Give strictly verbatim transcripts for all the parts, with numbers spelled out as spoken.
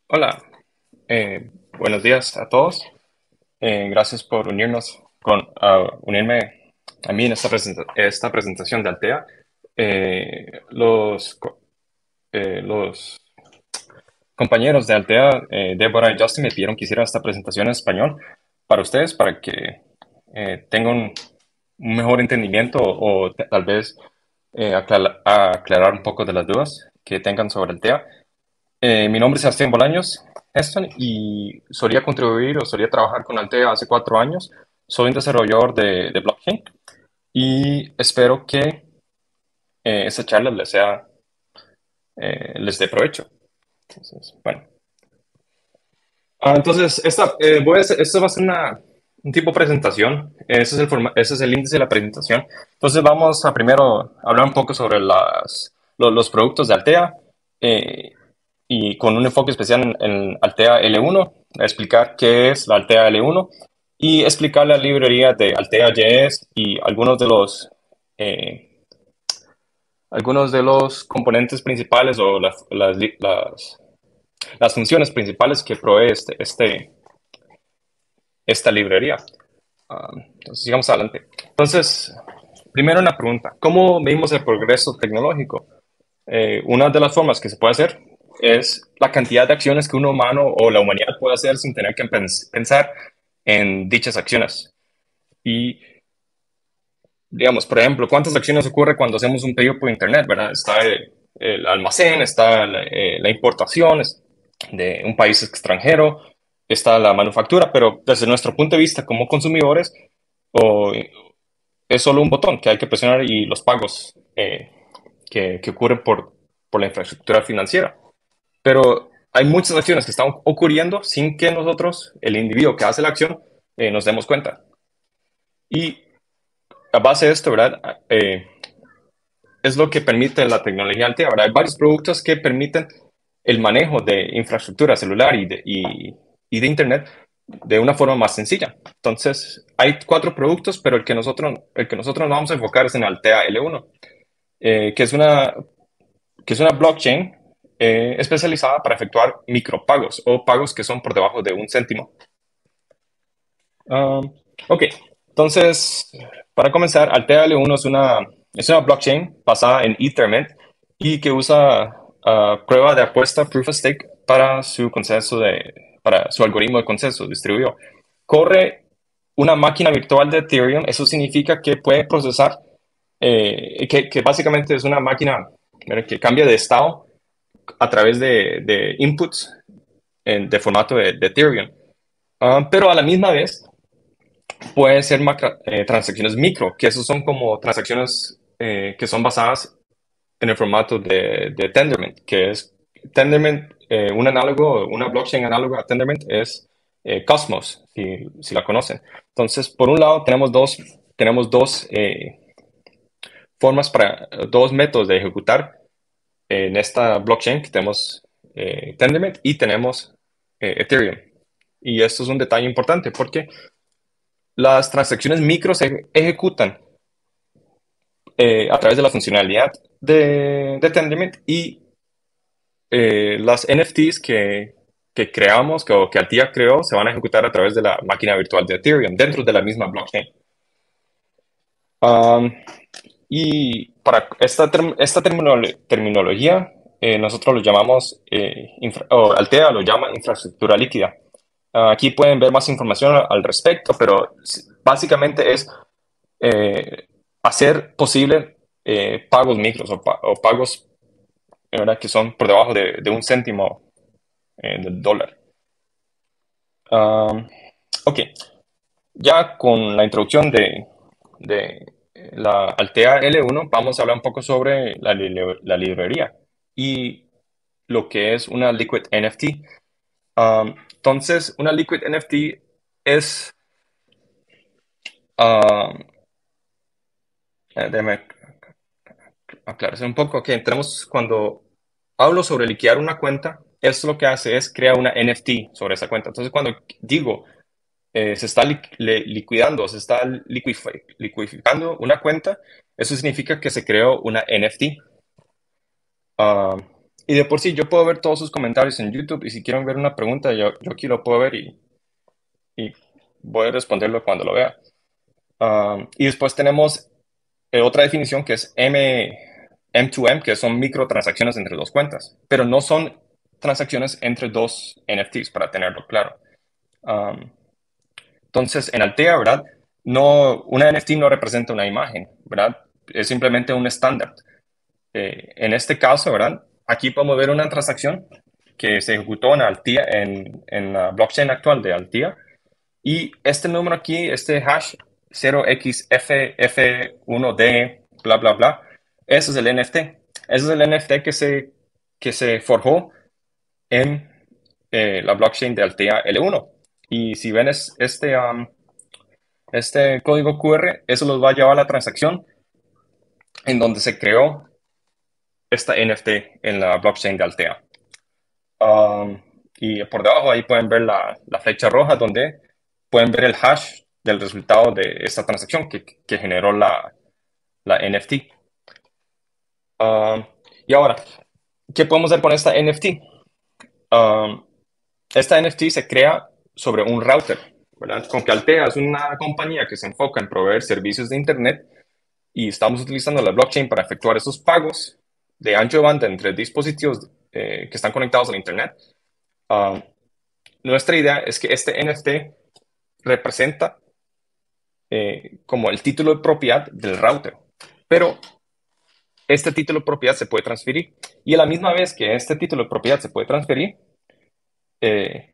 Hola, eh, buenos días a todos. Eh, gracias por unirnos con, a unirme a mí en esta, presenta- esta presentación de Altea. Eh, los, co- eh, los compañeros de Altea, eh, Débora y Justin, me pidieron que hiciera esta presentación en español para ustedes, para que eh, tengan un, un mejor entendimiento o, t- tal vez eh, aclara- aclarar un poco de las dudas que tengan sobre Altea. Eh, mi nombre es Sebastián Bolaños Heston y solía contribuir o solía trabajar con Altea hace cuatro años. Soy un desarrollador de, de blockchain y espero que eh, esta charla les sea, eh, les dé provecho. Entonces, bueno. Ah, entonces, esta, eh, voy a hacer- esto va a ser una, un tipo de presentación. Ese es el forma- ese es el índice de la presentación. Entonces, vamos a primero hablar un poco sobre las, lo- los productos de Altea. eh, y con un enfoque especial en, en Altea L uno, a explicar qué es la Altea L uno y explicar la librería de Altea.js y algunos de los, eh, algunos de los componentes principales o las, las, las, las funciones principales que provee este, este, esta librería. Uh, entonces, sigamos adelante. Entonces, primero una pregunta. ¿Cómo medimos el progreso tecnológico? Eh, una de las formas que se puede hacer es la cantidad de acciones que un humano o la humanidad puede hacer sin tener que pens pensar en dichas acciones. Y, digamos, por ejemplo, ¿cuántas acciones ocurre cuando hacemos un pedido por Internet? ¿Verdad? Está el, el almacén, está la, eh, la importación de un país extranjero, está la manufactura, pero desde nuestro punto de vista como consumidores, o, es solo un botón que hay que presionar y los pagos eh, que, que ocurren por, por la infraestructura financiera. Pero hay muchas acciones que están ocurriendo sin que nosotros, el individuo que hace la acción, eh, nos demos cuenta. Y a base de esto, ¿verdad? Eh, es lo que permite la tecnología Altea, ¿verdad? Hay varios productos que permiten el manejo de infraestructura celular y de, y, y de Internet de una forma más sencilla. Entonces, hay cuatro productos, pero el que nosotros, el que nosotros nos vamos a enfocar es en Altea L uno, eh, que es una, que es una blockchain eh, especializada para efectuar micropagos o pagos que son por debajo de un céntimo. Um, ok, entonces, para comenzar, Altea L uno es una, es una blockchain basada en Ethernet y que usa uh, prueba de apuesta Proof of Stake para su consenso de, para su algoritmo de consenso distribuido. Corre una máquina virtual de Ethereum, eso significa que puede procesar, eh, que, que básicamente es una máquina ¿verdad? Que cambia de estado a través de, de inputs en, de formato de, de Ethereum. Uh, pero a la misma vez pueden ser macro, eh, transacciones micro, que esos son como transacciones eh, que son basadas en el formato de, de Tendermint, que es Tendermint, eh, un análogo, una blockchain análoga a Tendermint es eh, Cosmos, si, si, la conocen. Entonces, por un lado, tenemos dos, tenemos dos eh, formas para, dos métodos de ejecutar en esta blockchain, que tenemos eh, Tendermint y tenemos eh, Ethereum. Y esto es un detalle importante porque las transacciones micro se ejecutan eh, a través de la funcionalidad de, de Tendermint y eh, las N F Ts que, que creamos, que, o que Altia creó, se van a ejecutar a través de la máquina virtual de Ethereum, dentro de la misma blockchain. Um, y para esta, term esta terminolo terminología, eh, nosotros lo llamamos, eh, o Altea lo llama infraestructura líquida. Uh, aquí pueden ver más información al respecto, pero básicamente es eh, hacer posible eh, pagos micros o, pa o pagos ¿verdad? Que son por debajo de, de un céntimo eh, del dólar. Um, ok, ya con la introducción de, de la Altea L uno, vamos a hablar un poco sobre la, li la librería y lo que es una Liquid N F T. Um, entonces, una Liquid N F T es... Um, eh, déjame aclararse un poco. Ok, entramos cuando hablo sobre liquidar una cuenta, eso lo que hace es crear una N F T sobre esa cuenta. Entonces, cuando digo eh, se está li le liquidando, se está liquif liquificando una cuenta, eso significa que se creó una N F T. Uh, y de por sí yo puedo ver todos sus comentarios en YouTube y si quieren ver una pregunta, yo, yo aquí lo puedo ver y, y voy a responderlo cuando lo vea. Um, y después tenemos eh, otra definición que es M, M2M, que son microtransacciones entre dos cuentas, pero no son transacciones entre dos N F Ts, para tenerlo claro. Um, entonces, en Altea, ¿verdad? No, una N F T no representa una imagen, ¿verdad? Es simplemente un estándar. Eh, en este caso, ¿verdad? Aquí podemos ver una transacción que se ejecutó en Altea, en, en la blockchain actual de Altea. Y este número aquí, este hash cero x f f uno d, bla, bla, bla, ese es el N F T. Ese es el N F T que se, que se forjó en eh, la blockchain de Altea L uno. Y si ven es, este, um, este código Q R, eso los va a llevar a la transacción en donde se creó esta N F T en la blockchain de Altea. Um, y por debajo ahí pueden ver la, la flecha roja donde pueden ver el hash del resultado de esta transacción que, que generó la, la N F T. Um, y ahora, ¿qué podemos hacer con esta N F T? Um, esta N F T se crea sobre un router, ¿verdad? Con que Altea es una compañía que se enfoca en proveer servicios de Internet y estamos utilizando la blockchain para efectuar esos pagos de ancho de banda entre dispositivos eh, que están conectados al Internet. Um, nuestra idea es que este N F T representa eh, como el título de propiedad del router, pero este título de propiedad se puede transferir y a la misma vez que este título de propiedad se puede transferir, eh,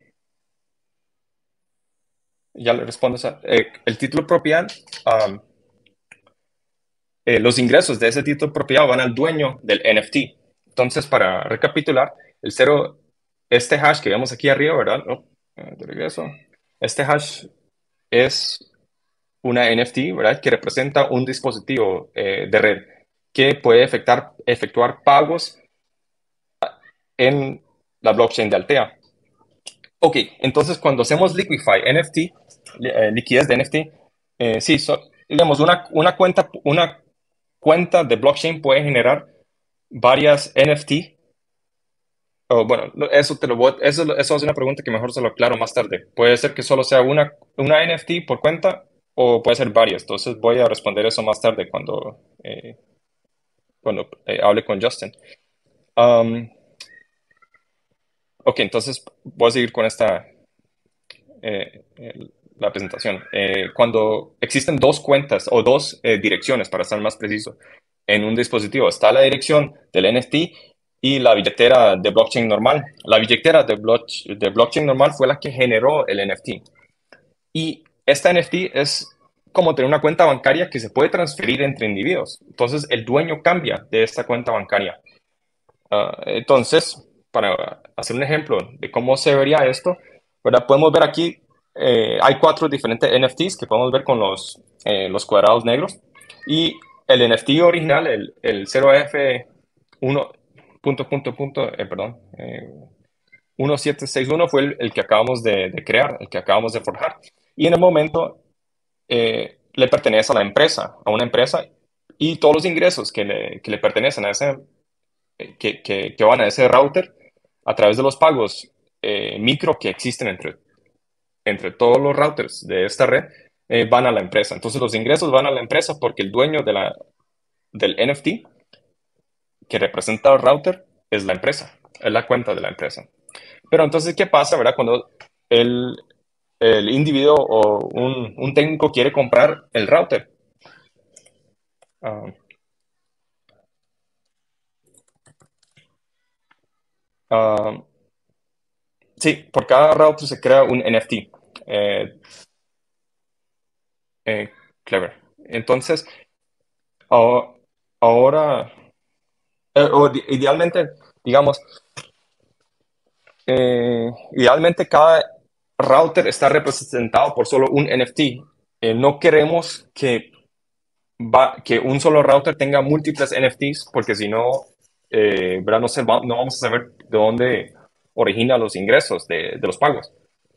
ya le respondo, eh, el título de propiedad, um, eh, los ingresos de ese título de propiedad van al dueño del N F T. Entonces, para recapitular, el cero, este hash que vemos aquí arriba, ¿verdad? Oh, de regreso. Este hash es una N F T, ¿verdad? Que representa un dispositivo eh, de red que puede efectuar, efectuar pagos en la blockchain de Altea. Ok, entonces cuando hacemos Liquify N F T, eh, liquidez de N F T, eh, sí, so, digamos, una, una, cuenta, una cuenta de blockchain puede generar varias N F T. Oh, bueno, eso, te lo voy, eso, eso es una pregunta que mejor se lo aclaro más tarde. Puede ser que solo sea una, una N F T por cuenta o puede ser varias. Entonces voy a responder eso más tarde cuando, eh, cuando eh, hable con Justin. Um, ok, entonces voy a seguir con esta, eh, la presentación. Eh, cuando existen dos cuentas o dos eh, direcciones, para estar más preciso, en un dispositivo, está la dirección del N F T y la billetera de blockchain normal. La billetera de, block, de blockchain normal fue la que generó el N F T. Y esta N F T es como tener una cuenta bancaria que se puede transferir entre individuos. Entonces, el dueño cambia de esta cuenta bancaria. Uh, entonces, para hacer un ejemplo de cómo se vería esto, ¿verdad? Podemos ver aquí, eh, hay cuatro diferentes N F Ts que podemos ver con los, eh, los cuadrados negros. Y el N F T original, el, el cero F uno, punto, punto, punto, eh, perdón, eh, uno siete seis uno fue el, el que acabamos de, de, crear, el que acabamos de forjar. Y en el momento eh, le pertenece a la empresa, a una empresa, y todos los ingresos que le, que le pertenecen a ese que, que, que, van a ese router a través de los pagos eh, micro que existen entre, entre todos los routers de esta red, eh, van a la empresa. Entonces los ingresos van a la empresa porque el dueño de la, del N F T que representa el router es la empresa, es la cuenta de la empresa. Pero entonces, ¿qué pasa, verdad? Cuando el, el individuo o un, un técnico quiere comprar el router. Uh, uh, sí, por cada router se crea un N F T. Eh, eh, clever. Entonces, ahora, ahora eh, o idealmente, digamos, eh, idealmente cada router está representado por solo un N F T. Eh, no queremos que, va, que un solo router tenga múltiples N F Ts porque si no, eh, ¿verdad? No, se va, no vamos a saber de dónde origina los ingresos de, de los pagos.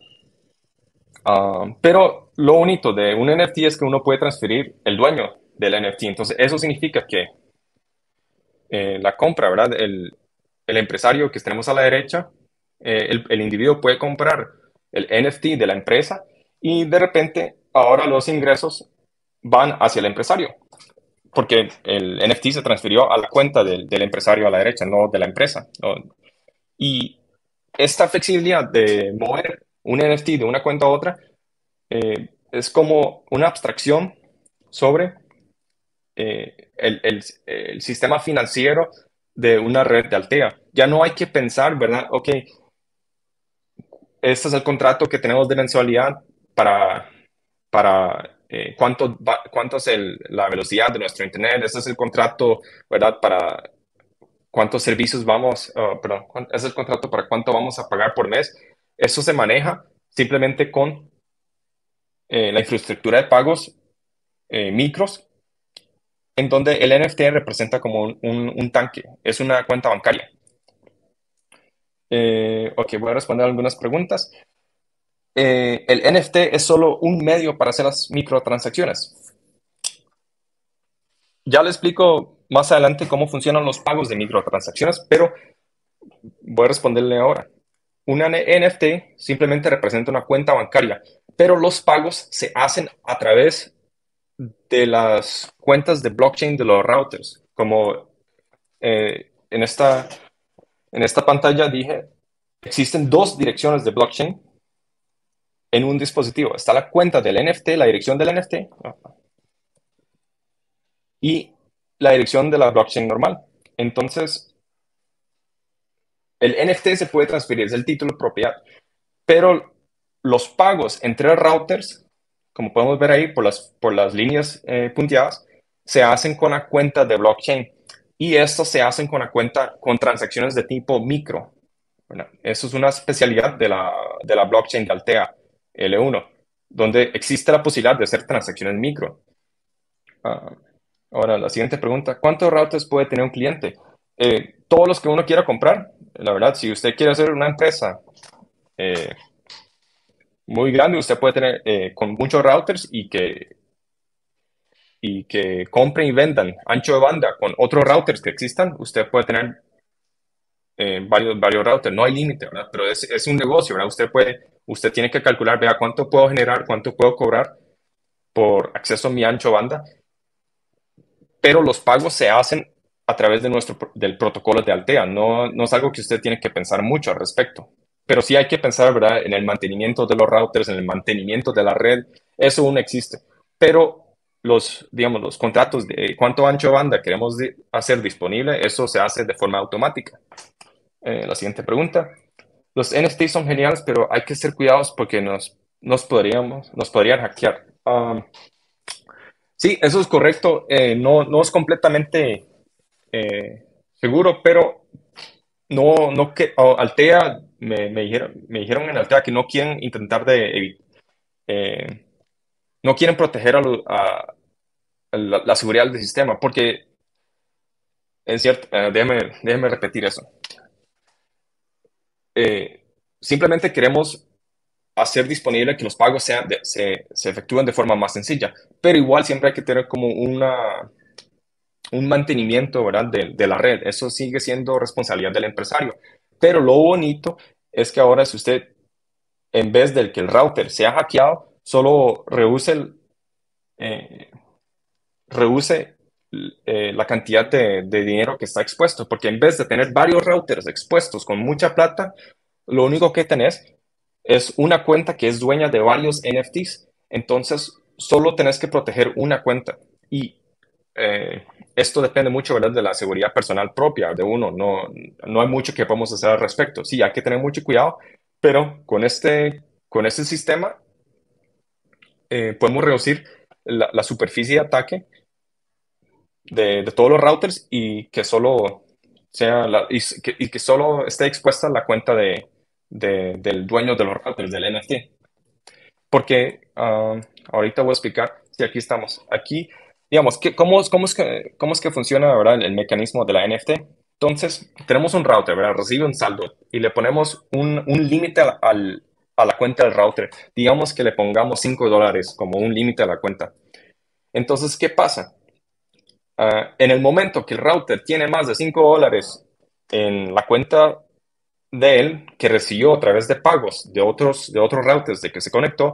Uh, pero lo bonito de un N F T es que uno puede transferir el dueño del N F T. Entonces, eso significa que eh, la compra, ¿verdad? El, el empresario que tenemos a la derecha, eh, el, el individuo puede comprar el N F T de la empresa y de repente ahora los ingresos van hacia el empresario, porque el N F T se transfirió a la cuenta del, del empresario a la derecha, no de la empresa, ¿no? Y esta flexibilidad de mover un N F T de una cuenta a otra eh, es como una abstracción sobre eh, el, el, el sistema financiero de una red de Altea. Ya no hay que pensar, ¿verdad? Ok, este es el contrato que tenemos de mensualidad para, para eh, cuánto, va, cuánto es el, la velocidad de nuestro Internet. Este es el contrato, ¿verdad? Para cuántos servicios vamos, uh, perdón, es el contrato para cuánto vamos a pagar por mes. Eso se maneja simplemente con eh, la infraestructura de pagos eh, micros, en donde el N F T representa como un, un, un tanque, es una cuenta bancaria. Eh, ok, voy a responder algunas preguntas. Eh, el N F T es solo un medio para hacer las microtransacciones. Ya le explico más adelante cómo funcionan los pagos de microtransacciones, pero voy a responderle ahora. Una N F T simplemente representa una cuenta bancaria, pero los pagos se hacen a través de las cuentas de blockchain de los routers. Como eh, en, esta, en esta pantalla dije, existen dos direcciones de blockchain en un dispositivo. Está la cuenta del N F T, la dirección del N F T, y la dirección de la blockchain normal. Entonces, el N F T se puede transferir, es el título de propiedad, pero los pagos entre routers, como podemos ver ahí por las, por las líneas eh, punteadas, se hacen con la cuenta de blockchain y estos se hacen con la cuenta con transacciones de tipo micro. Bueno, eso es una especialidad de la, de la blockchain de Altea L uno, donde existe la posibilidad de hacer transacciones micro. Uh, ahora, la siguiente pregunta, ¿cuántos routers puede tener un cliente? Eh, todos los que uno quiera comprar. La verdad, si usted quiere hacer una empresa eh, muy grande, usted puede tener eh, con muchos routers y que, y que compren y vendan ancho de banda con otros routers que existan. Usted puede tener eh, varios, varios routers. No hay límite, ¿verdad? Pero es, es un negocio, ¿verdad? Usted puede, usted tiene que calcular, vea, cuánto puedo generar, cuánto puedo cobrar por acceso a mi ancho de banda, pero los pagos se hacen a través de nuestro, del protocolo de Altea. No, no es algo que usted tiene que pensar mucho al respecto. Pero sí hay que pensar, ¿verdad?, en el mantenimiento de los routers, en el mantenimiento de la red. Eso aún existe. Pero los, digamos, los contratos de cuánto ancho de banda queremos hacer disponible, eso se hace de forma automática. Eh, la siguiente pregunta. Los N F T son geniales, pero hay que ser cuidados porque nos, nos, podríamos, nos podrían hackear. Um, sí, eso es correcto. Eh, no, no es completamente eh, seguro, pero no, no que oh, Altea me, me dijeron, me dijeron en Altea que no quieren intentar de eh, no quieren proteger a, lo- a- a la, la seguridad del sistema, porque es cierto, eh, déjeme, déjeme repetir eso. Eh, simplemente queremos hacer disponible que los pagos sean de- se, se efectúen de forma más sencilla, pero igual siempre hay que tener como una, un mantenimiento, ¿verdad?, de, de la red. Eso sigue siendo responsabilidad del empresario. Pero lo bonito es que ahora si usted, en vez de que el router sea hackeado, solo reduce, el, eh, reduce eh, la cantidad de, de dinero que está expuesto, porque en vez de tener varios routers expuestos con mucha plata, lo único que tenés es una cuenta que es dueña de varios N F Ts. Entonces, solo tenés que proteger una cuenta. Y eh, esto depende mucho, ¿verdad?, de la seguridad personal propia de uno. No, no hay mucho que podemos hacer al respecto. Sí, hay que tener mucho cuidado, pero con este, con este sistema eh, podemos reducir la, la superficie de ataque de, de todos los routers y que solo sea la, y, que, y que solo esté expuesta la cuenta de, de, del dueño de los routers, del N F T. Porque uh, ahorita voy a explicar, si aquí estamos, aquí, digamos, ¿qué, cómo, cómo, es que, ¿cómo es que funciona, ¿verdad?, el, el mecanismo de la N F T? Entonces, tenemos un router, ¿verdad? Recibe un saldo y le ponemos un, un límite al, al, a la cuenta del router. Digamos que le pongamos cinco dólares como un límite a la cuenta. Entonces, ¿qué pasa? Uh, en el momento que el router tiene más de cinco dólares en la cuenta de él que recibió a través de pagos de otros, de otros routers de que se conectó,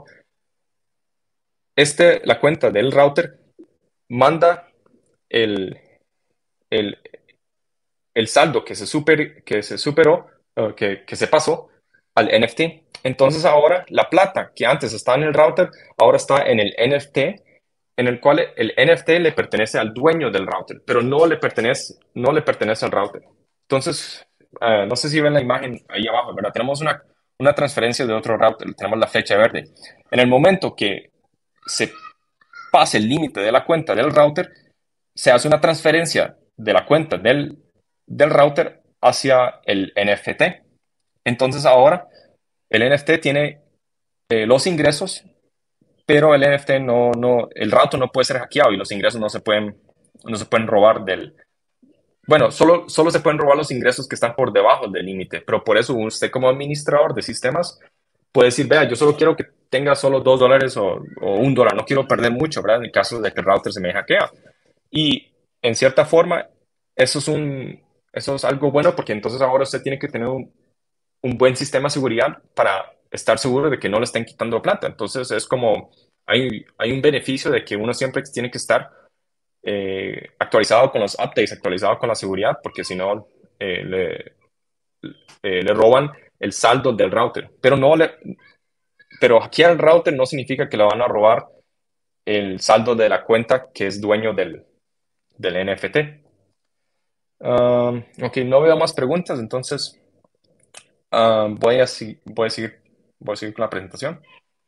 este, la cuenta del router manda el, el, el saldo que se, super, que se superó, uh, que, que se pasó al N F T. Entonces ahora la plata que antes estaba en el router, ahora está en el N F T, en el cual el N F T le pertenece al dueño del router, pero no le pertenece, no le pertenece al router. Entonces, uh, no sé si ven la imagen ahí abajo, ¿verdad? Tenemos una, una transferencia de otro router, tenemos la flecha verde. En el momento que se pase el límite de la cuenta del router, se hace una transferencia de la cuenta del, del router hacia el N F T. Entonces ahora el N F T tiene eh, los ingresos, pero el N F T no, no, el router no puede ser hackeado y los ingresos no se pueden, no se pueden robar del... Bueno, solo, solo se pueden robar los ingresos que están por debajo del límite, pero por eso usted como administrador de sistemas puede decir, vea, yo solo quiero que tenga solo dos dólares o, o un dólar, no quiero perder mucho, ¿verdad? En el caso de que el router se me hackea. Y en cierta forma, eso es, un, eso es algo bueno porque entonces ahora usted tiene que tener un, un buen sistema de seguridad para estar seguro de que no le estén quitando plata. Entonces es como, hay, hay un beneficio de que uno siempre tiene que estar eh, actualizado con los updates, actualizado con la seguridad, porque si no eh, le, eh, le roban el saldo del router. Pero, no le, pero hackear el router no significa que le van a robar el saldo de la cuenta que es dueño del, del N F T. Um, ok, no veo más preguntas, entonces um, voy, a, voy, a seguir, voy a seguir con la presentación.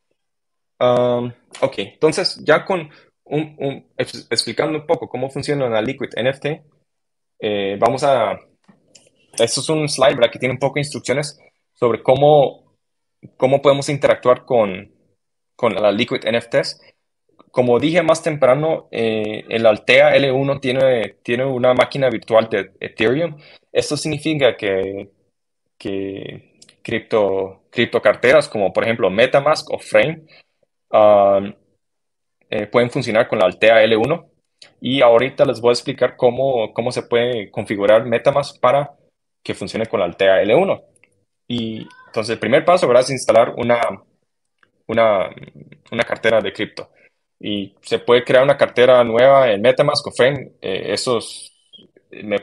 Um, ok, entonces ya con un, un, explicando un poco cómo funciona la Liquid N F T, eh, vamos a... Esto es un slide, ¿verdad? Que tiene un poco de instrucciones sobre cómo, cómo podemos interactuar con, con la Liquid N F Ts. Como dije más temprano, eh, el Altea L uno tiene, tiene una máquina virtual de Ethereum. Esto significa que, que cripto, criptocarteras como por ejemplo MetaMask o Frame um, eh, pueden funcionar con la Altea L uno. Y ahorita les voy a explicar cómo, cómo se puede configurar MetaMask para que funcione con la Altea L uno. Y entonces el primer paso, ¿verdad? Es instalar una, una, una cartera de cripto. Y se puede crear una cartera nueva en MetaMask o Frame. Eh, esos, me,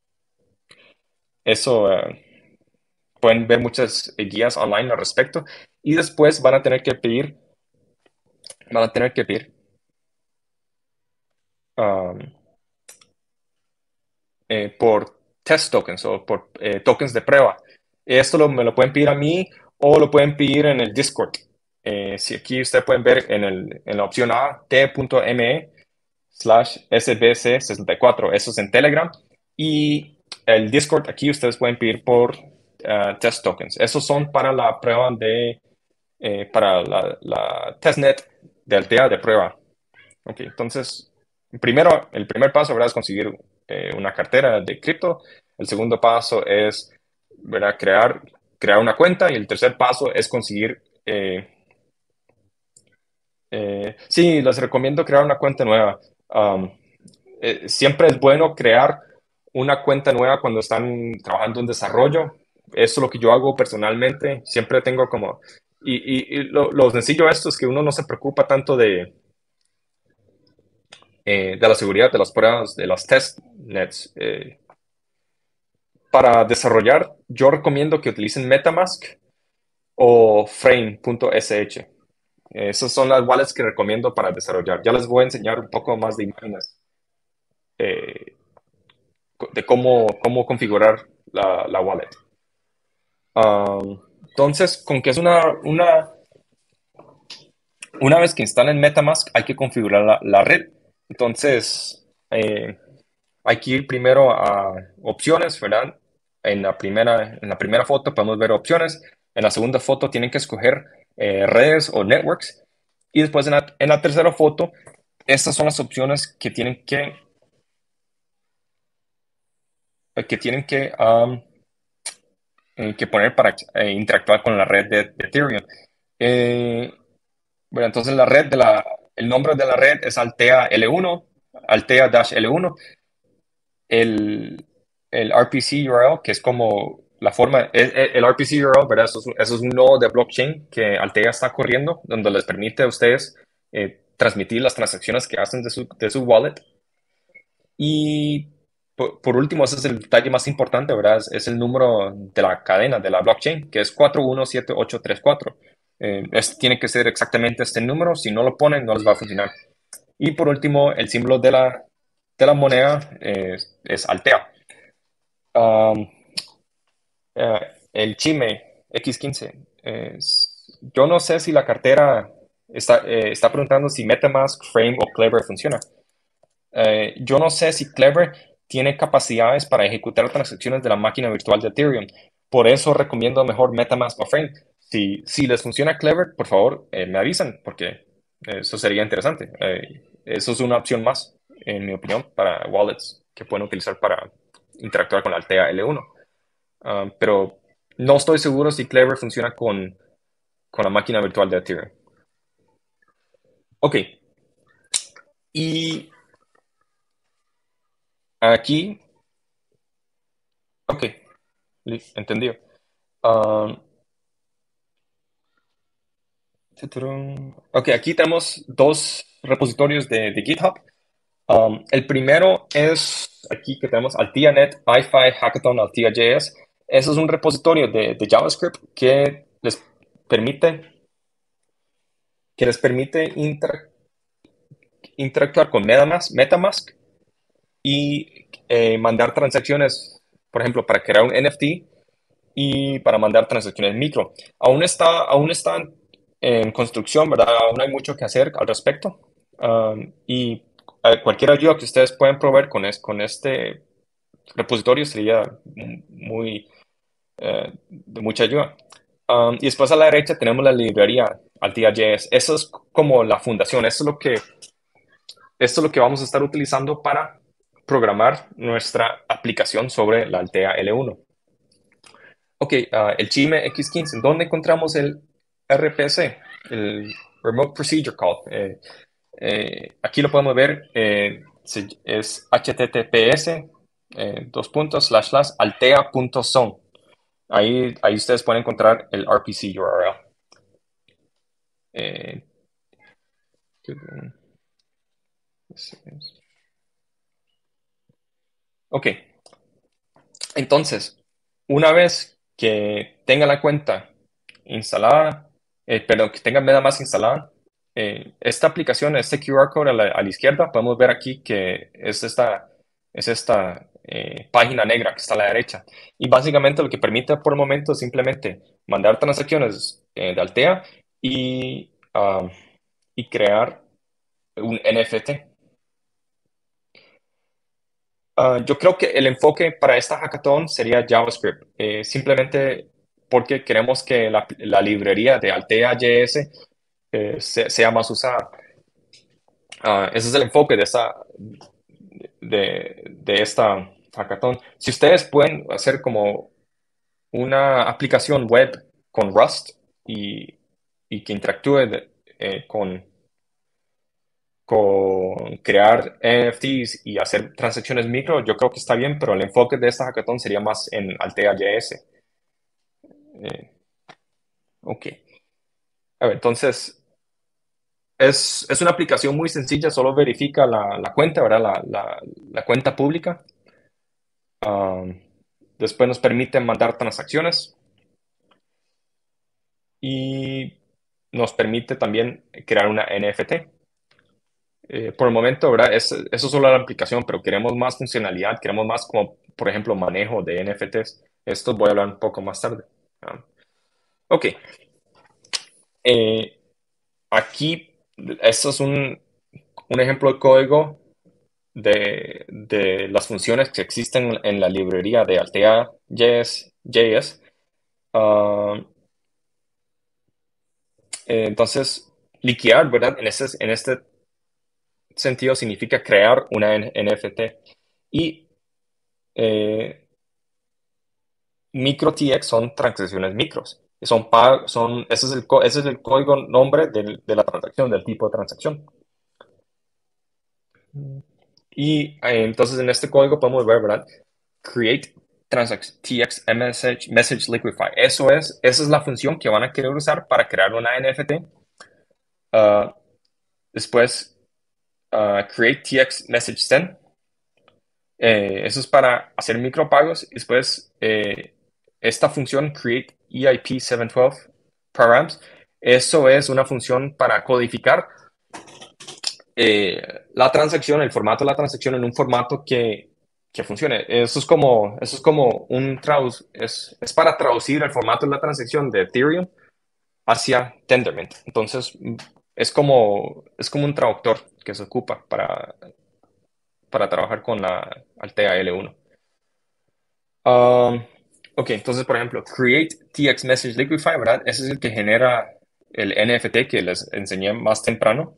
eso eh, pueden ver muchas eh, guías online al respecto. Y después van a tener que pedir, van a tener que pedir um, eh, por test tokens o por eh, tokens de prueba. Esto lo, me lo pueden pedir a mí o lo pueden pedir en el Discord. Eh, si aquí ustedes pueden ver en, el, en la opción A, t.me slash sbc64. Eso es en Telegram. Y el Discord, aquí ustedes pueden pedir por uh, test tokens. Esos son para la prueba de, eh, para la, la testnet de Altea de prueba. Ok, entonces, primero, el primer paso, ¿verdad? Es conseguir eh, una cartera de cripto. El segundo paso es, ¿verdad? Crear, crear una cuenta. Y el tercer paso es conseguir... Eh, eh, sí, les recomiendo crear una cuenta nueva. Um, eh, siempre es bueno crear una cuenta nueva cuando están trabajando en desarrollo. Eso es lo que yo hago personalmente. Siempre tengo como... Y, y, y lo, lo sencillo de esto es que uno no se preocupa tanto de, eh, de la seguridad de las pruebas, de las testnets. Eh, para desarrollar, yo recomiendo que utilicen MetaMask o Frame.sh. Esas son las wallets que recomiendo para desarrollar. Ya les voy a enseñar un poco más de imágenes eh, de cómo, cómo configurar la, la wallet. Um, entonces, con que es una, una, una vez que instalen MetaMask, hay que configurar la, la red. Entonces, eh, hay que ir primero a opciones, ¿verdad? En la primera, en la primera foto podemos ver opciones. En la segunda foto tienen que escoger eh, redes o networks. Y después en la, en la tercera foto, estas son las opciones que tienen que, que, tienen que, um, eh, que poner para eh, interactuar con la red de, de Ethereum. Eh, bueno, entonces la red de la, el nombre de la red es Altea L uno, Altea-L uno. El, el R P C U R L, que es como la forma, el, el R P C U R L, ¿verdad? Eso es, un- eso es un nodo de blockchain que Altea está corriendo, donde les permite a ustedes eh, transmitir las transacciones que hacen de su, de su wallet. Y por, por último, ese es el detalle más importante, ¿verdad? Es, es el número de la cadena de la blockchain, que es cuatro uno siete ocho tres cuatro. Eh, es- tiene que ser exactamente este número, si no lo ponen, no les va a funcionar. Y por último, el símbolo de la, de la moneda eh, es Altea. Um, eh, el Chime X quince. es- yo no sé si la cartera está, eh, está preguntando si MetaMask, Frame o Clever funciona. Eh, yo no sé si Clever tiene capacidades para ejecutar transacciones de la máquina virtual de Ethereum. Por eso recomiendo mejor MetaMask o Frame. Si, si les funciona Clever, por favor, eh, me avisan, porque eso sería interesante. Eh, eso es una opción más, en mi opinión, para wallets que pueden utilizar para interactuar con la Altea L uno. Ah, pero no estoy seguro si Clever funciona con, con la máquina virtual de Ethereum. Ok, y aquí, ok, li- entendido. Ah, tuturún. Ok, aquí tenemos dos repositorios de, de GitHub. Um, el primero es aquí que tenemos AltiaNet, iFi, Hackathon, AltiaJS. Eso es un repositorio de, de JavaScript que les permite, que les permite inter- interactuar con MetaMask, MetaMask y eh, mandar transacciones, por ejemplo, para crear un N F T y para mandar transacciones micro. Aún está, aún están en construcción, ¿verdad? Aún hay mucho que hacer al respecto. Um, y eh, cualquier ayuda que ustedes puedan proveer con, es, con este repositorio sería muy eh, de mucha ayuda. Um, y después a la derecha tenemos la librería AltiaJS. Eso es como la fundación. Eso es lo que, esto es lo que vamos a estar utilizando para programar nuestra aplicación sobre la Altea L uno. Ok, ah, el Chime X quince, ¿dónde encontramos el R P C? El Remote Procedure Call. Eh, eh, aquí lo podemos ver, eh, se- es https, eh, dos puntos, slash, slash, altea.zone. Ahí, ahí ustedes pueden encontrar el R P C U R L. Eh, ok, entonces, una vez que tenga la cuenta instalada, eh, perdón, que tenga MetaMask instalada, eh, esta aplicación, este Q R code a la, a la izquierda, podemos ver aquí que es esta, es esta eh, página negra que está a la derecha. Y básicamente lo que permite por el momento es simplemente mandar transacciones eh, de Altea y, ah, y crear un N F T. Ah, yo creo que el enfoque para esta hackathon sería JavaScript, eh, simplemente porque queremos que la, la librería de Altea.js eh, se- sea más usada. Ah, ese es el enfoque de esta, de, de esta hackathon. Si ustedes pueden hacer como una aplicación web con Rust y, y que interactúe de- eh, con, con crear N F Ts y hacer transacciones micro, yo creo que está bien, pero el enfoque de esta hackathon sería más en Altea.js. Eh, ok. A ver, entonces, es, es una aplicación muy sencilla, solo verifica la, la cuenta, ¿verdad? La, la, la cuenta pública. Um, después nos permite mandar transacciones y nos permite también crear una N F T. Eh, por el momento, ¿verdad? Es, eso es solo la aplicación, pero queremos más funcionalidad, queremos más como, por ejemplo, manejo de N F Ts. Esto voy a hablar un poco más tarde. Ah, ok. Eh, aquí, esto es un, un ejemplo de código de, de las funciones que existen en la librería de Altea.js. J S. Ah, eh, entonces, liquear, ¿verdad? En este, en este sentido significa crear una N- NFT. Y eh, micro T X son transacciones micros. Son, pa- son, ese es el, co- ese es el código nombre del- de la transacción, del tipo de transacción. Y eh, entonces en este código podemos ver, ¿verdad? create transac- T X message, message liquify. Eso es, esa es la función que van a querer usar para crear una N F T. Uh, después, uh, create T X message send. Eh, eso es para hacer micropagos. Después, eh, esta función create E I P setecientos doce params. Eso es una función para codificar eh, la transacción, el formato de la transacción en un formato que, que funcione. Eso es como, eso es como un traduc es, es para traducir el formato de la transacción de Ethereum hacia Tendermint. Entonces, es como, es como un traductor que se ocupa para, para trabajar con la Altea L uno. Um, ok, entonces, por ejemplo, create T X message liquify, ¿verdad? Ese es el que genera el N F T que les enseñé más temprano.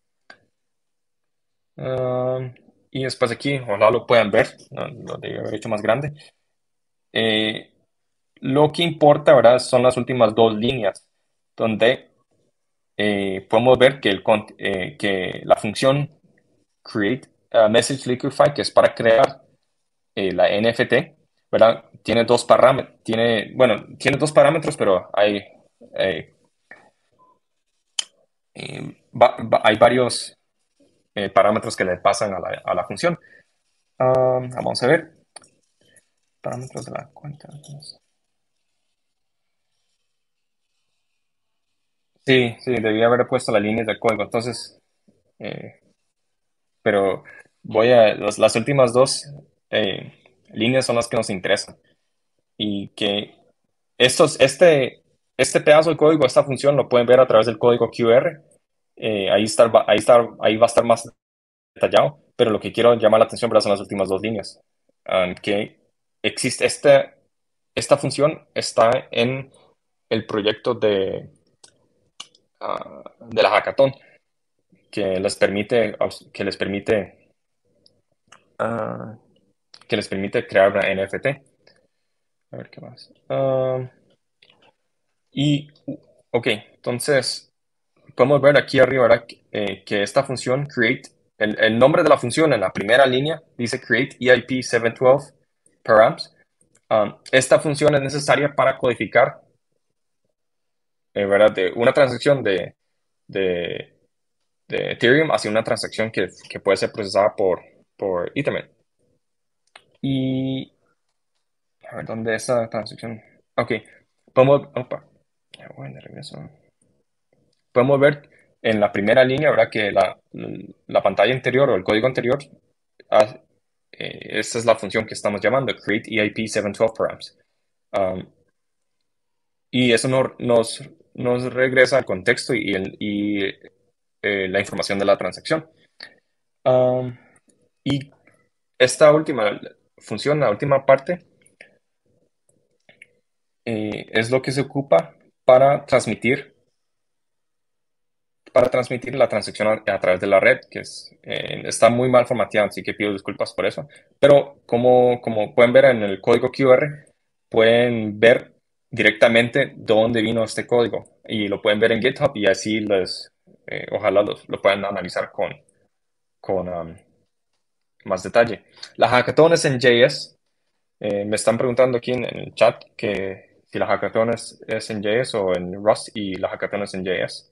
Um, y después aquí, ojalá lo puedan ver, no, lo debí haber hecho más grande. Eh, lo que importa, ¿verdad? Son las últimas dos líneas, donde eh, podemos ver que, el, cont- eh, que la función create uh, message liquify, que es para crear eh, la N F T, ¿verdad? Tiene dos parámetros, tiene, bueno, tiene dos parámetros, pero hay, eh, eh, va- va- hay varios eh, parámetros que le pasan a la, a la función. Um, vamos a ver. Parámetros de la cuenta. Sí, sí, debía haber puesto las líneas de código. Entonces, eh, pero voy a, las, las últimas dos eh, líneas son las que nos interesan. Y que estos, este, este pedazo de código, esta función, lo pueden ver a través del código Q R. Eh, ahí, está, ahí, está, ahí va a estar más detallado, pero lo que quiero llamar la atención, ¿verdad? Son las últimas dos líneas. Um, que existe este, esta función está en el proyecto de, uh, de la hackathon que les permite, que les permite, uh, que les permite crear una N F T. A ver qué más. Um, y, ok, entonces podemos ver aquí arriba, ¿verdad? Eh, que esta función create, el, el, nombre de la función en la primera línea dice create E I P setecientos doce params. Um, esta función es necesaria para codificar, eh, ¿verdad? De una transacción de, de, de Ethereum hacia una transacción que, que puede ser procesada por, por Ethernet. Y a ver, ¿dónde está la transacción? Ok, podemos, opa, ya voy de regreso. Podemos ver en la primera línea, ¿verdad? Que la, la pantalla anterior o el código anterior, ah, eh, esta es la función que estamos llamando, create E I P setecientos doce params. Um, y eso no- nos, nos regresa al contexto y, el, y eh, la información de la transacción. Um, y esta última función, la última parte, eh, es lo que se ocupa para transmitir para transmitir la transacción a, a través de la red, que es, eh, está muy mal formateado, así que pido disculpas por eso. Pero como, como pueden ver en el código Q R, pueden ver directamente dónde vino este código y lo pueden ver en GitHub y así les, eh, ojalá los, lo puedan analizar con, con um, más detalle. La hackathon es en J S. Eh, me están preguntando aquí en, en el chat que si la hackathon es, es en J S o en Rust y la hackathon es en J S.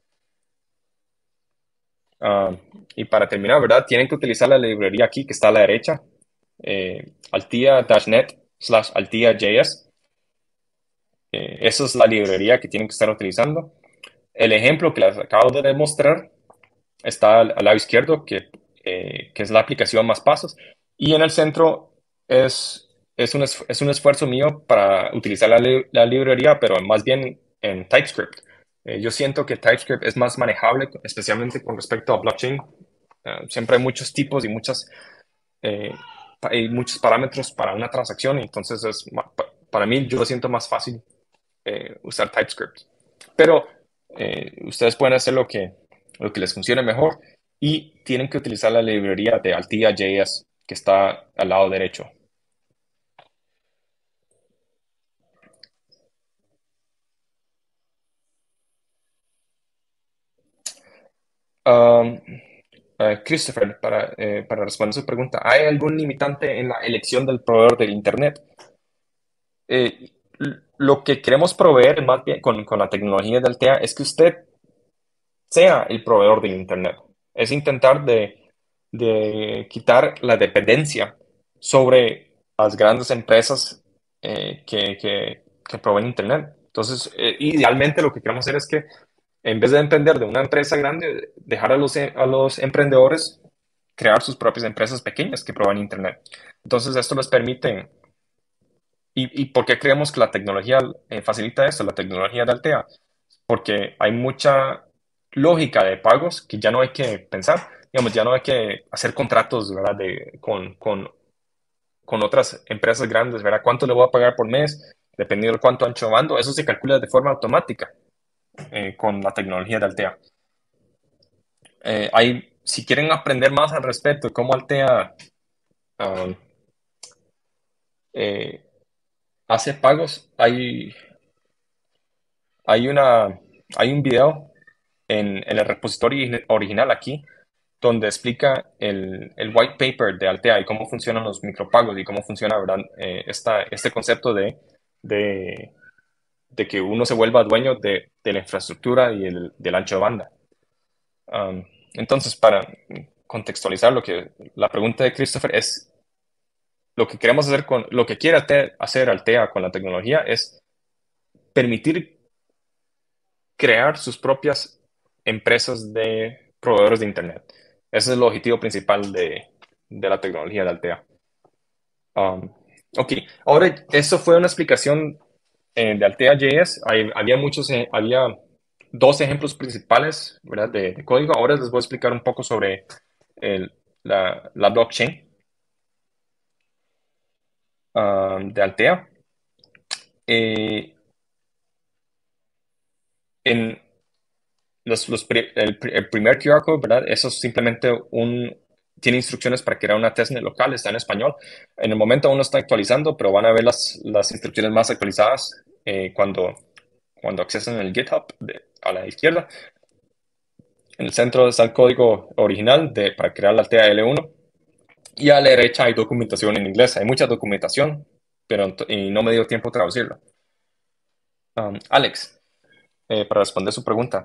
Ah, y para terminar, ¿verdad? Tienen que utilizar la librería aquí que está a la derecha, eh, altia-net slash altia.js. Eh, esa es la librería que tienen que estar utilizando. El ejemplo que les acabo de demostrar está al, al lado izquierdo, que, eh, que es la aplicación más pasos. Y en el centro es, es, un, es un esfuerzo mío para utilizar la, li la librería, pero más bien en TypeScript. Eh, yo siento que TypeScript es más manejable, especialmente con respecto a blockchain. Uh, siempre hay muchos tipos y muchas, eh, hay muchos parámetros para una transacción, y entonces es, para mí yo lo siento más fácil eh, usar TypeScript. Pero eh, ustedes pueden hacer lo que, lo que les funcione mejor y tienen que utilizar la librería de Altia.js que está al lado derecho. Um, eh, Christopher, para, eh, para responder su pregunta, ¿hay algún limitante en la elección del proveedor del Internet? Eh, lo que queremos proveer más bien con, con la tecnología de Altea es que usted sea el proveedor del Internet. Es intentar de, de quitar la dependencia sobre las grandes empresas eh, que, que, que proveen Internet. Entonces, eh, idealmente lo que queremos hacer es que en vez de depender de una empresa grande, dejar a los, a los emprendedores crear sus propias empresas pequeñas que proveen Internet. Entonces, esto les permite. ¿Y, y por qué creemos que la tecnología eh, facilita esto, la tecnología de Altea? Porque hay mucha lógica de pagos que ya no hay que pensar, digamos, ya no hay que hacer contratos, ¿verdad? De, con, con, con otras empresas grandes, ¿verdad? ¿Cuánto le voy a pagar por mes? Dependiendo de cuánto ancho mando, eso se calcula de forma automática eh, con la tecnología de Altea. Eh, hay, si quieren aprender más al respecto de cómo Altea um, eh, hace pagos, hay, hay, una, hay un video en, en el repositorio original aquí, donde explica el, el white paper de Altea y cómo funcionan los micropagos y cómo funciona, ¿verdad? Eh, esta, este concepto de, de, de, que uno se vuelva dueño de, de la infraestructura y el, del ancho de banda. Um, entonces, para contextualizar lo que la pregunta de Christopher es, lo que queremos hacer con, lo que quiere hacer Altea con la tecnología es permitir crear sus propias empresas de proveedores de Internet. Ese es el objetivo principal de, de la tecnología de Altea. Um, ok, ahora eso fue una explicación eh, de Altea.js. Hay, había muchos, eh, había dos ejemplos principales, ¿verdad? De, de código. Ahora les voy a explicar un poco sobre el, la, la blockchain um, de Altea. Eh, en, los, los, el, el, primer Q R code, ¿verdad? Eso es simplemente un, tiene instrucciones para crear una testnet local, está en español. En el momento aún no está actualizando, pero van a ver las, las instrucciones más actualizadas eh, cuando, cuando accesen el GitHub de, a la izquierda. En el centro está el código original de, para crear la T A L uno. Y a la derecha hay documentación en inglés. Hay mucha documentación, pero y no me dio tiempo de traducirla. Um, Alex, eh, para responder su pregunta.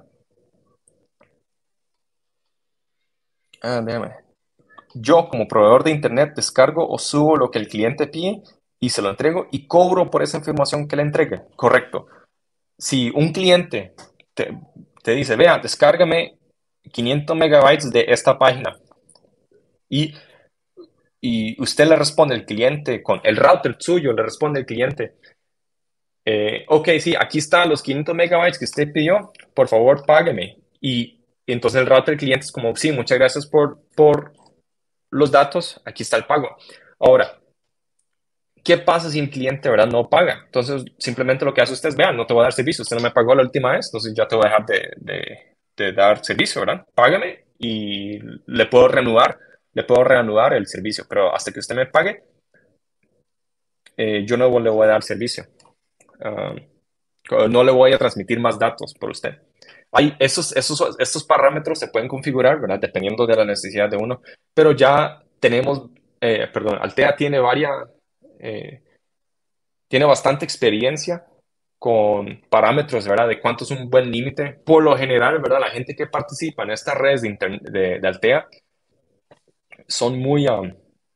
Ah, déjame. Yo, como proveedor de Internet, descargo o subo lo que el cliente pide y se lo entrego y cobro por esa información que le entregue. Correcto. Si un cliente te, te dice, vea, descárgame quinientos megabytes de esta página y, y usted le responde al cliente con el router suyo, le responde al cliente, eh, ok, sí, aquí están los quinientos megabytes que usted pidió, por favor, págueme. Y, y entonces el router del cliente es como, sí, muchas gracias por, por los datos, aquí está el pago. Ahora, ¿qué pasa si el cliente, verdad, no paga? Entonces, simplemente lo que hace usted es, vean, no te voy a dar servicio, usted no me pagó la última vez, entonces ya te voy a dejar de, de, de dar servicio, ¿verdad? Págame y le puedo reanudar, le puedo reanudar el servicio, pero hasta que usted me pague, eh, yo no le voy a dar servicio. Uh, no le voy a transmitir más datos por usted. Hay esos, esos, estos parámetros se pueden configurar, ¿verdad? Dependiendo de la necesidad de uno, pero ya tenemos, eh, perdón, Altea tiene varias, eh, tiene bastante experiencia con parámetros, ¿verdad? De cuánto es un buen límite. Por lo general, ¿verdad? La gente que participa en estas redes de, de, de Altea son muy, um,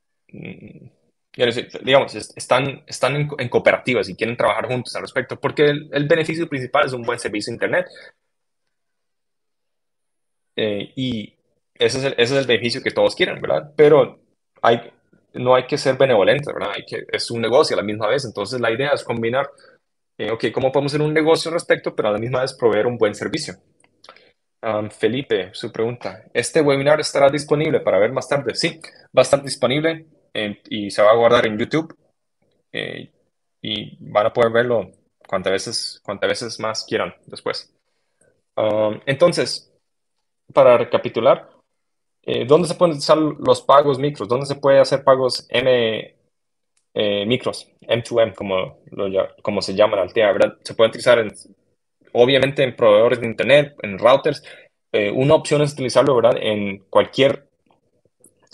digamos, están, están en, en, cooperativas y quieren trabajar juntos al respecto, porque el, el beneficio principal es un buen servicio de Internet. Eh, y ese es, el, ese es el beneficio que todos quieren, ¿verdad? Pero hay, no hay que ser benevolentes, ¿verdad? Hay que, es un negocio a la misma vez. Entonces la idea es combinar, eh, ok, ¿cómo podemos hacer un negocio al respecto, pero a la misma vez proveer un buen servicio? Um, Felipe, su pregunta. ¿Este webinar estará disponible para ver más tarde? Sí, va a estar disponible eh, y se va a guardar en YouTube eh, y van a poder verlo cuantas veces, cuantas veces más quieran después. Um, entonces, para recapitular, eh, ¿dónde se pueden utilizar los pagos micros? ¿Dónde se puede hacer pagos M, eh, micros, M dos M, como, lo, como se llama en Altea, ¿verdad? Se pueden utilizar en, obviamente en proveedores de Internet, en routers. Eh, una opción es utilizarlo, ¿verdad? En cualquier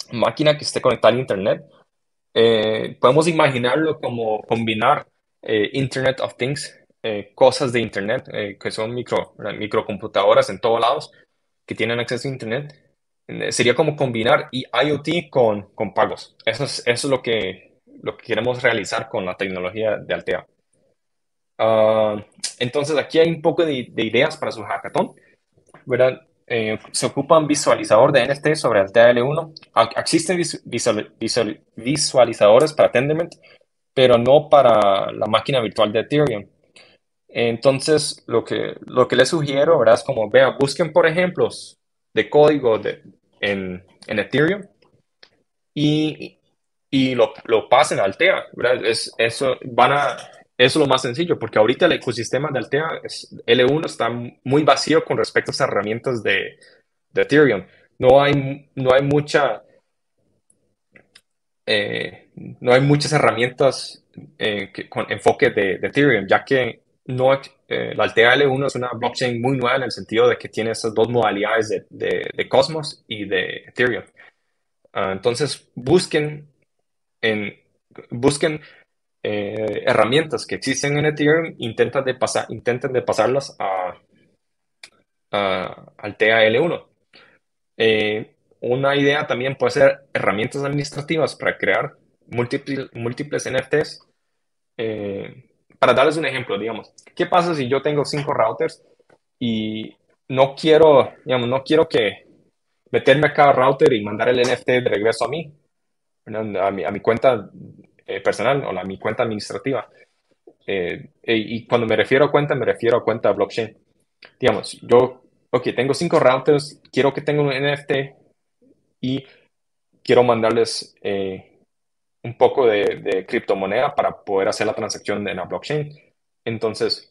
máquina que esté conectada al Internet. Eh, podemos imaginarlo como combinar eh, Internet of Things, eh, cosas de Internet, eh, que son micro, ¿verdad? Microcomputadoras en todos lados que tienen acceso a Internet. Eh, sería como combinar I- IoT con, con pagos. Eso es, eso es lo que, lo que queremos realizar con la tecnología de Altea. Ah, entonces, aquí hay un poco de, de ideas para su hackathon, ¿verdad? Eh, se ocupa un visualizador de N F T sobre Altea L uno. Ah, existen vis- visual- visual- visualizadores para Tendermint, pero no para la máquina virtual de Ethereum. Entonces, lo que, lo que les sugiero, ¿verdad? Es como, vean, busquen por ejemplos de código de, en, en Ethereum y, y lo, lo pasen a Altea, ¿verdad? Es, eso, van a, eso es lo más sencillo, porque ahorita el ecosistema de Altea es, L uno está muy vacío con respecto a esas herramientas de, de Ethereum. No hay, no hay mucha, eh, no hay muchas herramientas eh, que- con enfoque de, de Ethereum, ya que no, eh, la Altea L uno es una blockchain muy nueva en el sentido de que tiene esas dos modalidades de, de- de Cosmos y de Ethereum. Ah, entonces, busquen, en, busquen eh, herramientas que existen en Ethereum, intenten de, pasar, intenten de pasarlas a, a Altea L uno. Eh, una idea también puede ser herramientas administrativas para crear múltiples, múltiples N F Ts. Eh, para darles un ejemplo, digamos, ¿qué pasa si yo tengo cinco routers y no quiero, digamos, no quiero que meterme a cada router y mandar el N F T de regreso a mí, ¿verdad? a mi, a mi cuenta eh, personal o a mi cuenta administrativa? Eh, y cuando me refiero a cuenta, me refiero a cuenta blockchain. Digamos, yo, ok, tengo cinco routers, quiero que tenga un N F T y quiero mandarles eh, un poco de, de criptomoneda para poder hacer la transacción en la blockchain. Entonces,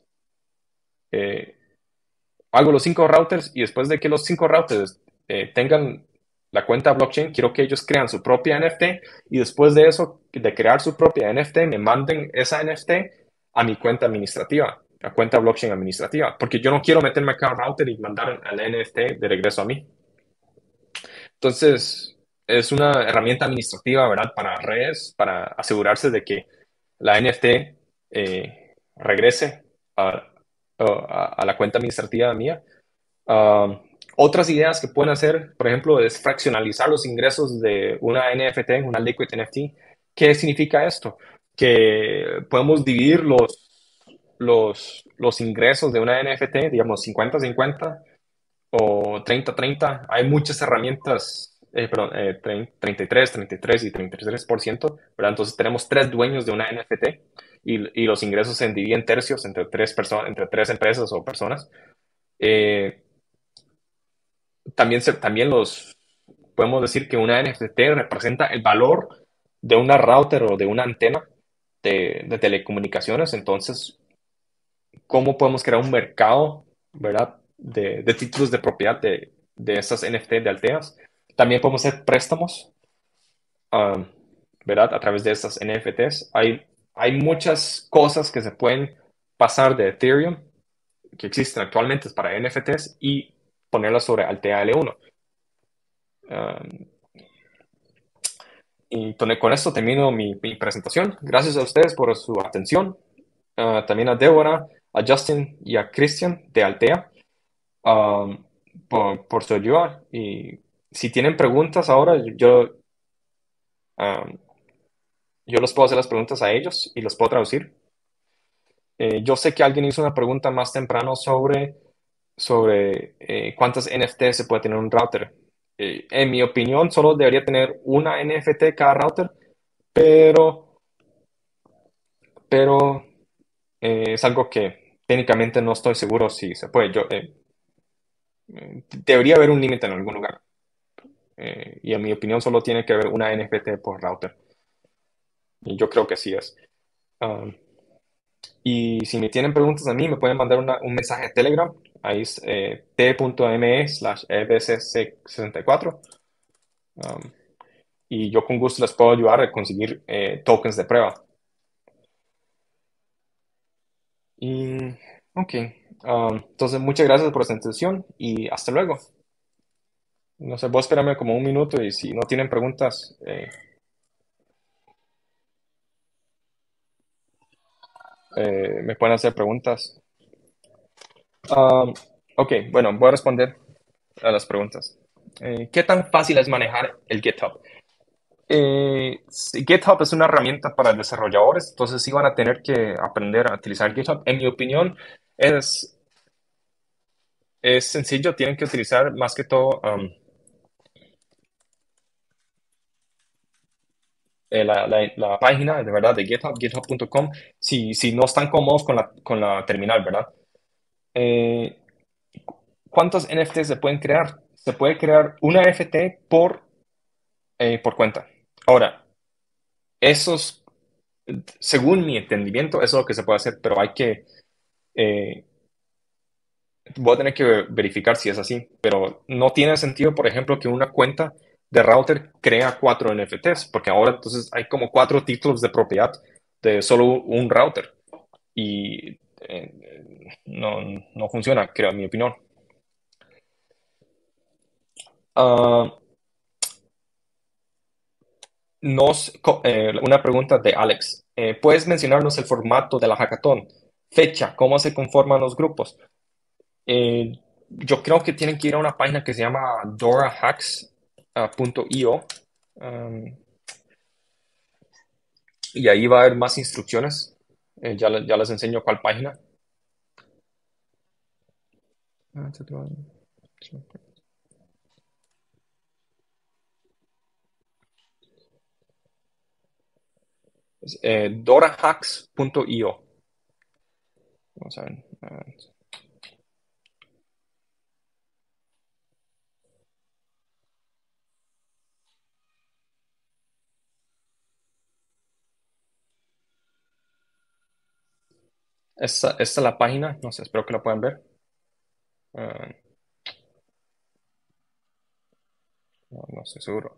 eh, hago los cinco routers y después de que los cinco routers eh, tengan la cuenta blockchain, quiero que ellos crean su propia N F T y después de eso, de crear su propia N F T, me manden esa N F T a mi cuenta administrativa, a cuenta blockchain administrativa, porque yo no quiero meterme a cada router y mandar el N F T de regreso a mí. Entonces, es una herramienta administrativa, ¿verdad? Para redes, para asegurarse de que la N F T eh, regrese a, a, a la cuenta administrativa mía. Um, otras ideas que pueden hacer, por ejemplo, es fraccionalizar los ingresos de una N F T, una Liquid N F T. ¿Qué significa esto? Que podemos dividir los, los, los ingresos de una N F T, digamos, cincuenta cincuenta o treinta treinta. Hay muchas herramientas, eh, perdón, eh, treinta y tres, treinta y tres y treinta y tres por ciento, ¿verdad? Entonces tenemos tres dueños de una N F T y, y los ingresos se dividen en tercios entre tres, personas, entre tres empresas o personas. Eh, también, se, también los podemos decir que una N F T representa el valor de una router o de una antena de, de telecomunicaciones. Entonces, ¿cómo podemos crear un mercado, ¿verdad? De, de títulos de propiedad de, de estas N F T de Alteas? También podemos hacer préstamos, um, ¿verdad? A través de estas N F Ts. Hay, hay muchas cosas que se pueden pasar de Ethereum que existen actualmente para N F Ts y ponerlas sobre Altea L uno. Um, y con esto termino mi, mi, presentación. Gracias a ustedes por su atención. Uh, también a Débora, a Justin y a Christian de Altea um, por, por, su ayuda. Y si tienen preguntas ahora, yo, um, yo les puedo hacer las preguntas a ellos y los puedo traducir. Eh, yo sé que alguien hizo una pregunta más temprano sobre, sobre eh, cuántas N F T se puede tener un router. Eh, en mi opinión, solo debería tener una N F T cada router, pero, pero eh, es algo que técnicamente no estoy seguro si se puede. Yo, eh, eh, debería haber un límite en algún lugar. Eh, y en mi opinión solo tiene que haber una N F T por router. Y yo creo que sí es. Um, y si me tienen preguntas a mí, me pueden mandar una- un mensaje a Telegram. Ahí es eh, t.me slash ebcc64. Um, y yo con gusto les puedo ayudar a conseguir eh, tokens de prueba. Y, ok. Um, entonces, muchas gracias por esta atención y hasta luego. No sé, vos espérame como un minuto y si no tienen preguntas, eh, eh, me pueden hacer preguntas. Um, ok, bueno, voy a responder a las preguntas. Eh, ¿qué tan fácil es manejar el GitHub? Eh, sí, GitHub es una herramienta para desarrolladores, entonces sí van a tener que aprender a utilizar GitHub. En mi opinión, es, es sencillo, tienen que utilizar más que todo um, eh, la, la- la página de verdad de GitHub, github punto com, si, si no están cómodos con la, con la terminal, ¿verdad? Eh, ¿cuántos N F Ts se pueden crear? Se puede crear una N F T por, eh, por cuenta. Ahora, esos, según mi entendimiento, eso es lo que se puede hacer, pero hay que, eh, voy a tener que verificar si es así, pero no tiene sentido, por ejemplo, que una cuenta de router crea cuatro N F Ts, porque ahora entonces hay como cuatro títulos de propiedad de solo un router y eh, no, no funciona, creo, en mi opinión. Ah, nos, co- eh, una pregunta de Alex. Eh, ¿puedes mencionarnos el formato de la hackathon? Fecha, ¿cómo se conforman los grupos? Eh, yo creo que tienen que ir a una página que se llama dora hacks punto io um, y ahí va a haber más instrucciones. Eh, ya, le- ya les enseño cuál página. Es, eh, dora hacks punto io. Vamos a ver. eh, esta, esta es la página. No sé, espero que la puedan ver. Eh, no, no estoy seguro.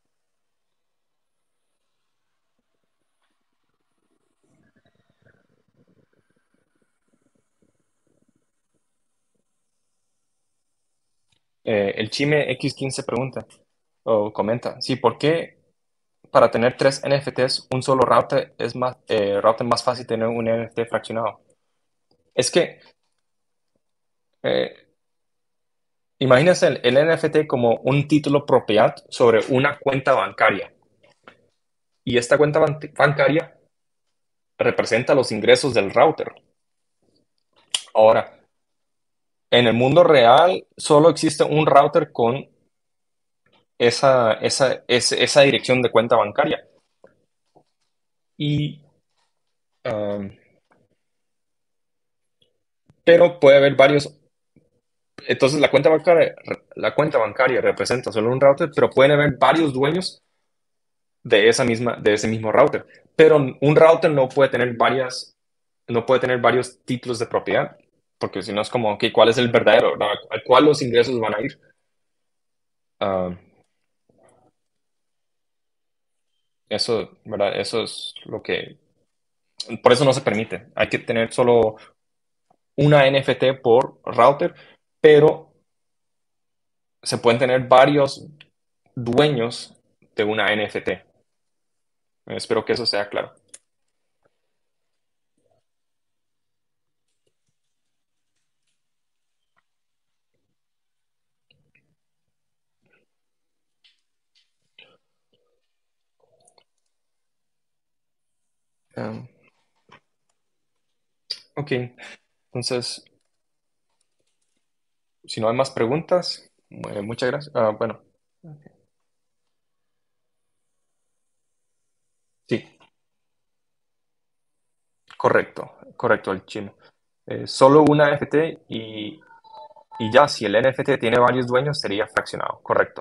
Eh, el Chime x quince pregunta o comenta, sí, ¿por qué para tener tres N F Ts un solo router es más, eh, router más fácil tener un N F T fraccionado? Es que eh, imagínense el, el N F T como un título propiedad sobre una cuenta bancaria y esta cuenta ban- bancaria representa los ingresos del router. Ahora, en el mundo real solo existe un router con esa, esa, esa, esa dirección de cuenta bancaria y um, pero puede haber varios. Entonces la cuenta bancaria, la cuenta bancaria representa solo un router, pero pueden haber varios dueños de esa misma, de ese mismo router. Pero un router no puede tener varias, no puede tener varios títulos de propiedad, porque si no es como, ok, ¿cuál es el verdadero? ¿No? ¿A cuál los ingresos van a ir? Ah, eso, ¿verdad? Eso es lo que, por eso no se permite. Hay que tener solo una N F T por router, pero se pueden tener varios dueños de una N F T. Espero que eso sea claro. Um, ok, entonces, si no hay más preguntas, eh, muchas gracias. Ah, bueno, sí, correcto, correcto, el chino. Eh, solo una N F T y, y ya, si el N F T tiene varios dueños, sería fraccionado, correcto.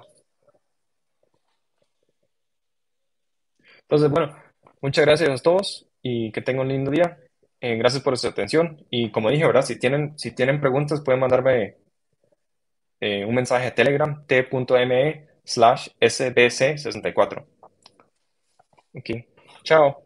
Entonces, bueno, muchas gracias a todos y que tengan un lindo día. Eh, gracias por su atención y como dije, ¿verdad? Si tienen, si tienen preguntas, pueden mandarme eh, un mensaje a Telegram, t.me slash sbc64. Ok, chao.